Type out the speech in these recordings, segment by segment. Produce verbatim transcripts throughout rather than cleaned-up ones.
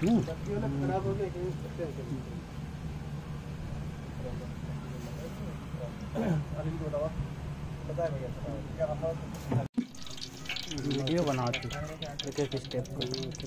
Video बनाती एक एक स्टेप को।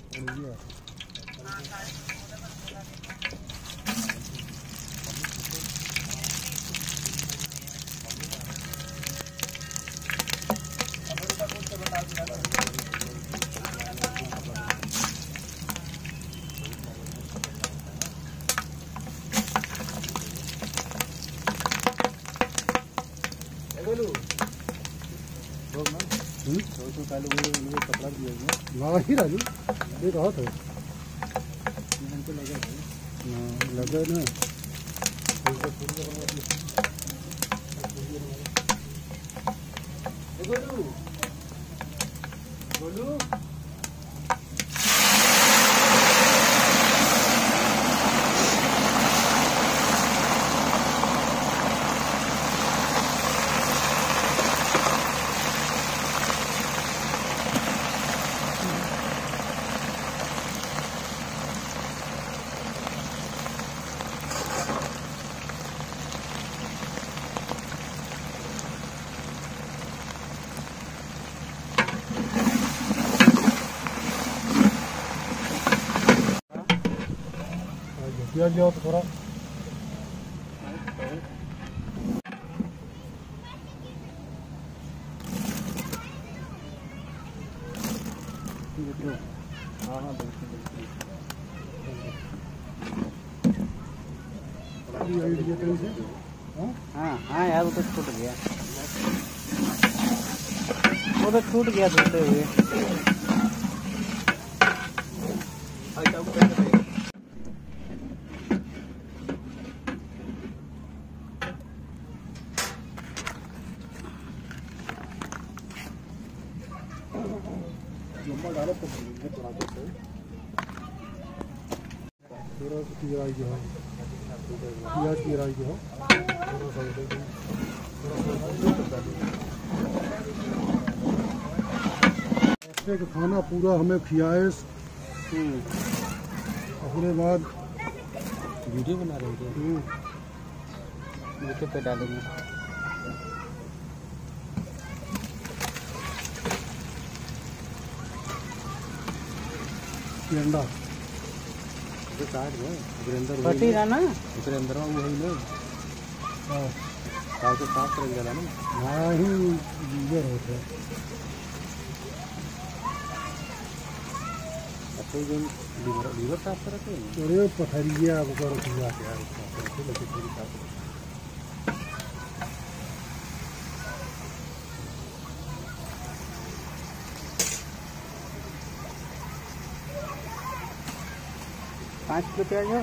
कपड़ा दिया ही राजू ये रहा था लगे ना गोलू गोलू प्याज लिया तो थोड़ा हाँ हाँ हाँ हाँ यार वो तो छूट गया, वो तो छूट गया धोते हुए। लंबा डालो तो थोड़ा सा थोड़ा सा प्याज जो है प्याज की राई जो है थोड़ा सा खाना पूरा हमें खिलाए। अपने बाद वीडियो बना रहे थे, यूट्यूब पे डालेंगे। अंडा पटी ना उसके अंदर वही ना हाँ तो साफ कर गया ना हाँ ही ये होते तो जो लीवर लीवर साफ करते हैं अरे पथरिया वगैरह की बात यार उसका पाँच किलो प्याज है।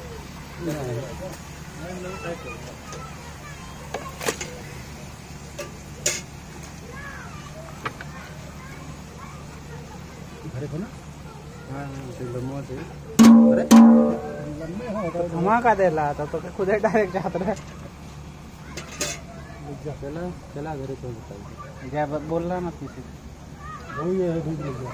घरे को ना हाँ लम्बा से अरे धमाका दे रहा था तो खुद ही डायरेक्ट जाता रहा। चला चला घरे तो बताइए क्या बोल रहा ना किसी वही है दूध लग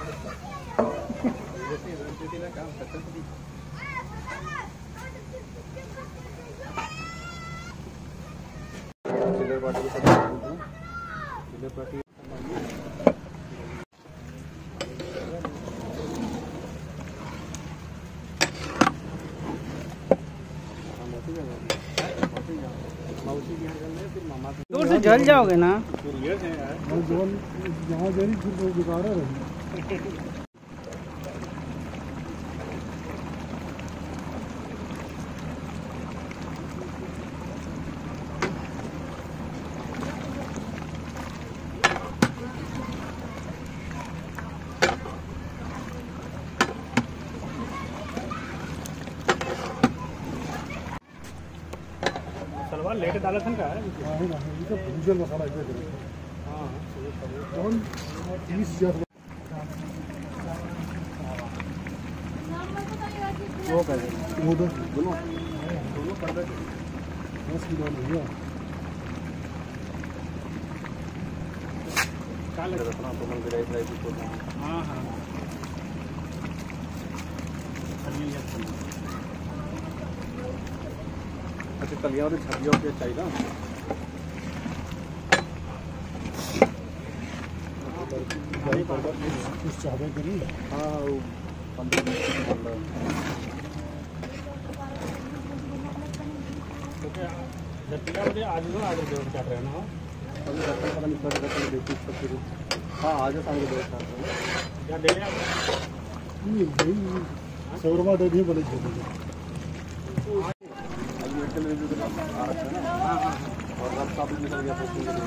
चिल्लर पार्टी के साथ चिल्लर पार्टी दूर से जल जाओगे ना यहाँ जरी फिर बेकार रही। सलवार लेट डाला था क्या है तो भूजल मसाला इसे करेंगे हाँ कौन तीस हजार वो कर दे वो दो दोनों दोनों कर दे दस किलो नहीं है क्या लग रहा था तो मन गिराई गिराई को हाँ हाँ अच्छा कलिया और छबिया के चाहिए ना कुछ चाहते करी हाँ वो पंद्रह जब आज जो आज जरूर कर रहे हैं ना पता नहीं कर रहे देखिए सब हाँ आज सामने दो क्या दे रहे हैं सौ रुपये दे दिए बोले और रास्ता भी निकल गया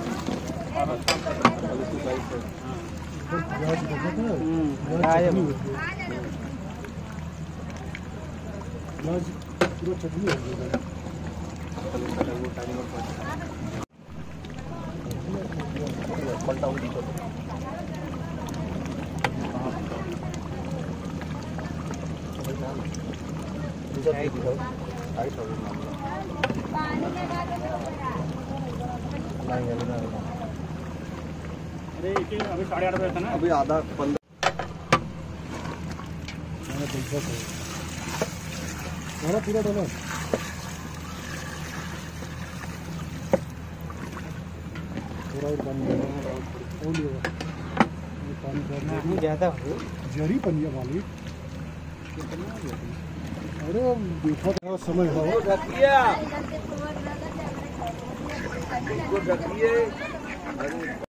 पूरा चटनी हो गया पलटा अरे अभी साढ़े आठ बजे था ना अभी आधा पंद्रह पूरा डॉलर पानी ज़्यादा जरी पनिया वाली अरे देखो समय हो रखिए